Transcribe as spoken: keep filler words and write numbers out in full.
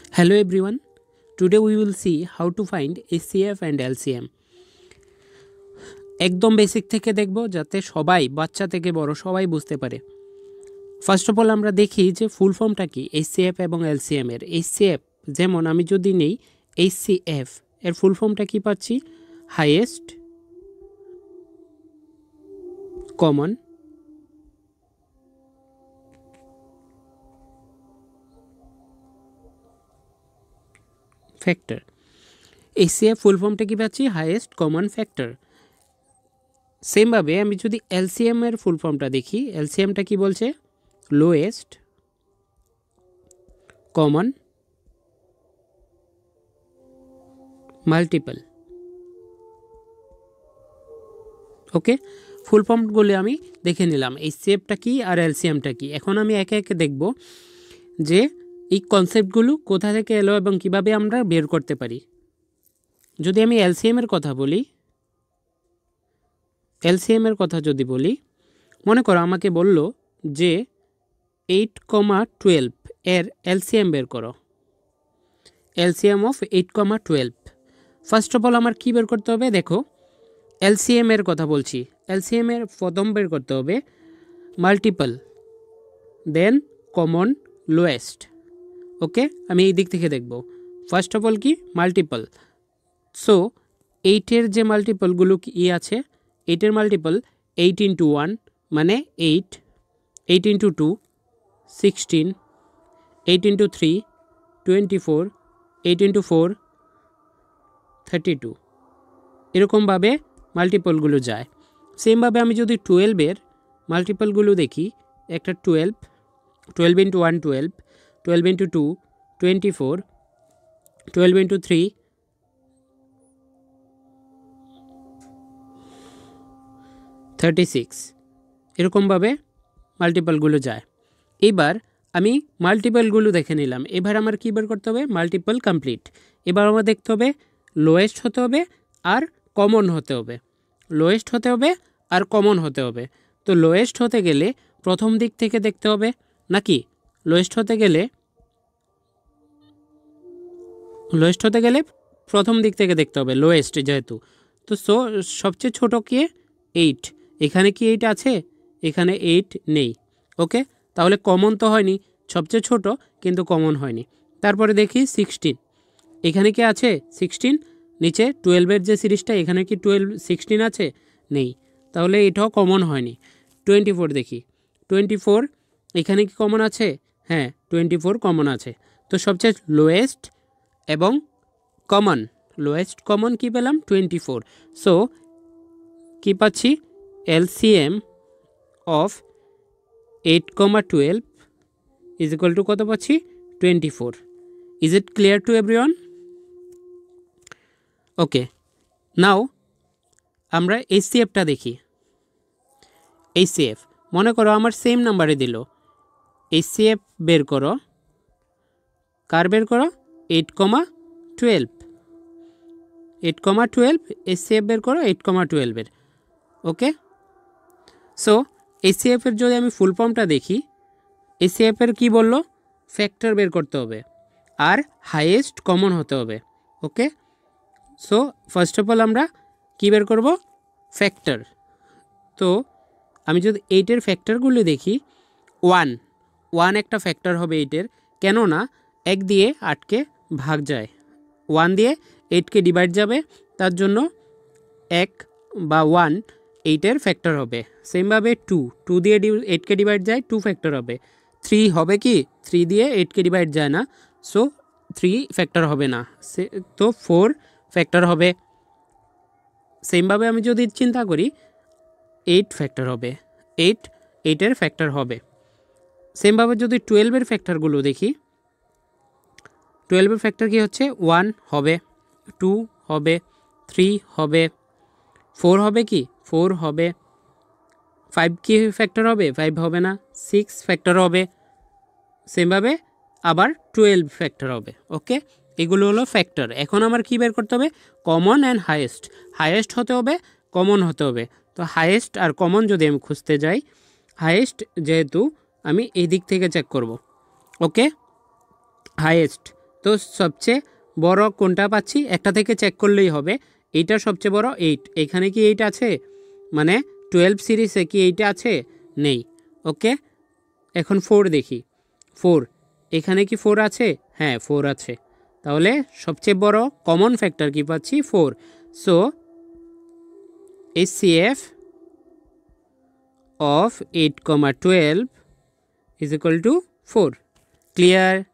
Hello everyone, today we will see how to find H C F and L C M. একদম basic থেকে দেখব যাতে সবাই বাচ্চা থেকে বড় সবাই বুঝতে পারে। ফার্স্ট অফ অল আমরা দেখি যে ফুল ফর্মটা কি H C F এবং L C M এর। H C F যেমন আমি যদি নেই H C F এর ফুল ফর্মটা কি পাচ্ছি, highest common factor. H C F full ফর্মটা কি পাচ্ছি, হাইয়েস্ট কমন ফ্যাক্টর। সেম ভাবে আমি যদি L C M এর ফুল ফর্মটা দেখি, L C M টা কি বলছে, lowest common multiple. Okay, full ফর্মগুলো আমি দেখে নিলাম, H C F টা কি আর L C M টা কি। এখন আমি একে একে দেখব যে এই কনসেপ্টগুলো কোথা থেকে এলো এবং কিভাবে আমরা বের করতে পারি। যদি আমি L C M এর কথা বলি, L C M এর কথা যদি বলি, মনে করো আমাকে বলল যে এইট কমা টুয়েলভ এর L C M বের করো, L C M of eight comma twelve. First of all আমার কী বের করতে হবে, দেখো L C M এর কথা বলছি, L C M এর প্রথম বের করতে হবে multiple, then common, lowest. Okay, আমি এই দিক থেকে দেখব। ফার্স্ট অফ অল কি মাল্টিপল, সো এইটের যে মাল্টিপলগুলো কি আছে, এইটের মাল্টিপল এইট ইন্টু ওয়ান মানে eight, eight into two sixteen, eight into three twenty four, eight into four thirty two, এরকমভাবে মাল্টিপলগুলো যায়। সেমভাবে আমি যদি টুয়েলভের মাল্টিপলগুলো দেখি, একটা twelve, twelve into one twelve, twelve into two twenty four, twelve into three thirty six, এরকমভাবে মাল্টিপলগুলো যায়। এবার আমি মাল্টিপলগুলো দেখে নিলাম, এবার আমার কী বের করতে হবে, মাল্টিপল কমপ্লিট। এবার আমার দেখতে হবে লোয়েস্ট হতে হবে আর কমন হতে হবে, লোয়েস্ট হতে হবে আর কমন হতে হবে। তো লোয়েস্ট হতে গেলে প্রথম দিক থেকে দেখতে হবে নাকি, লোয়েস্ট হতে গেলে লোয়েস্ট হতে গেলে প্রথম দিক থেকে দেখতে হবে, লোয়েস্ট যেহেতু। তো সো সবচেয়ে ছোটো কে এইট, এখানে কি এইট আছে, এখানে এইট নেই। ওকে, তাহলে কমন তো হয়নি, সবচেয়ে ছোট কিন্তু কমন হয়নি। তারপরে দেখি সিক্সটিন, এখানে কি আছে সিক্সটিন, নিচে টুয়েলভের যে সিরিজটা, এখানে কি টুয়েলভ সিক্সটিন আছে, নেই, তাহলে এটাও কমন হয়নি। টোয়েন্টি ফোর দেখি, টোয়েন্টি ফোর এখানে কি কমন আছে, হ্যাঁ টোয়েন্টি ফোর কমন আছে। তো সবচেয়ে লোয়েস্ট এবং কমন, লোয়েস্ট কমন কি পেলাম, টোয়েন্টি ফোর। সো কী পাচ্ছি, L C M of eight comma twelve is equal to কত পাচ্ছি, twenty four. Is it clear to everyone? Okay, now আমরা H C F টা দেখি। H C F মনে করো আমার সেম নাম্বারে দিল, H C F বের করো, কার বের করো, eight comma twelve, eight comma twelve H C F বের করো এইট কমা টুয়েলভের। Okay, so H C F এর যদি আমি ফুল ফর্মটা দেখি, H C F এর কী বললো, ফ্যাক্টর বের করতে হবে আর হাইয়েস্ট কমন হতে হবে। Okay, so first of all আমরা কী বের করব, ফ্যাক্টর। তো আমি যদি এইটের ফ্যাক্টরগুলো দেখি, ওয়ান, ওয়ান একটা ফ্যাক্টর হবে এইটের, কেননা এক দিয়ে আটকে ভাগ যায়, ওয়ান দিয়ে এইটকে ডিভাইড যাবে, তার জন্য এক বা ওয়ান এইটের ফ্যাক্টর হবে। সেমভাবে টু, টু দিয়ে এইটকে ডিভাইড যায়, টু ফ্যাক্টর হবে। থ্রি হবে কি, থ্রি দিয়ে এইটকে ডিভাইড যায় না, সো থ্রি ফ্যাক্টর হবে না, সে তো ফোর ফ্যাক্টর হবে। সেমভাবে আমি যদি চিন্তা করি, এইট ফ্যাক্টর হবে, এইট এইটের ফ্যাক্টর হবে। সেমভাবে যদি টুয়েলভের ফ্যাক্টরগুলো দেখি, টুয়েলভের ফ্যাক্টর কি হচ্ছে, ওয়ান হবে, টু হবে, থ্রি হবে, ফোর হবে কি, ফোর হবে, ফাইভ কি ফ্যাক্টর হবে, ফাইভ হবে না, সিক্স ফ্যাক্টর হবে। সেমভাবে আবার টুয়েলভ ফ্যাক্টর হবে। ওকে, এগুলো হলো ফ্যাক্টর। এখন আমার কী বের করতে হবে, কমন অ্যান্ড হাইয়েস্ট, হাইয়েস্ট হতে হবে, কমন হতে হবে। তো হাইয়েস্ট আর কমন যদি আমি খুঁজতে যাই, হাইয়েস্ট যেহেতু আমি এই দিক থেকে চেক করব। ওকে, হাইয়েস্ট তো সবচেয়ে বড় কোনটা পাচ্ছি একটা থেকে চেক করলেই হবে। এইটা সবচেয়ে বড় এইট, এখানে কি এইট আছে? মানে টুয়েলভ সিরিজে কি এইটা আছে? নেই। ওকে, এখন ফোর দেখি। ফোর, এখানে কি ফোর আছে? হ্যাঁ, ফোর আছে। তাহলে সবচেয়ে বড় কমন ফ্যাক্টর কি পাচ্ছি? Four. So HCF of eight comma twelve is equal to four. Clear?